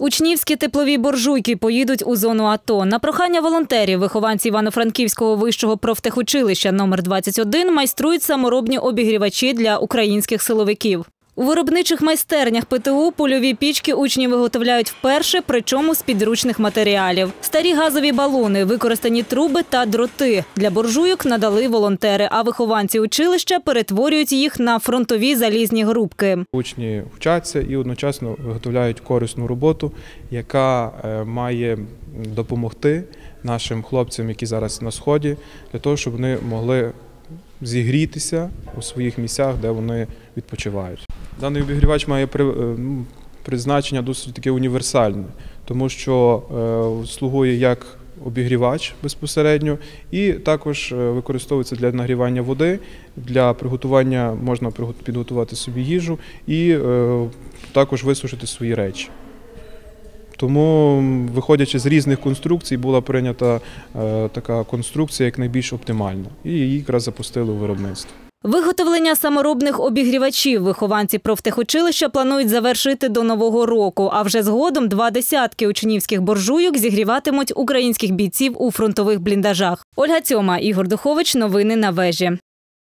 Учнівські теплові буржуйки поїдуть у зону АТО. На прохання волонтерів вихованці Івано-Франківського вищого профтехучилища номер 21 майструють саморобні обігрівачі для українських силовиків. У виробничих майстернях ПТУ польові пічки учні виготовляють вперше, причому з підручних матеріалів. Старі газові балони, використані труби та дроти. Для буржуйок надали волонтери, а вихованці училища перетворюють їх на фронтові залізні грубки. Учні вчаться і одночасно виготовляють корисну роботу, яка має допомогти нашим хлопцям, які зараз на Сході, для того, щоб вони могли зігрітися у своїх місцях, де вони відпочивають. Даний обігрівач має призначення досить таке універсальне, тому що слугує як обігрівач безпосередньо і також використовується для нагрівання води, для приготування, можна підготувати собі їжу і також висушити свої речі. Тому, виходячи з різних конструкцій, була прийнята така конструкція як найбільш оптимальна. І її якраз запустили у виробництво. Виготовлення саморобних обігрівачів вихованці профтехучилища планують завершити до Нового року, а вже згодом 20 учнівських буржуйок зігріватимуть українських бійців у фронтових бліндажах. Ольга Цьома, Ігор Духович. Новини на Вежі.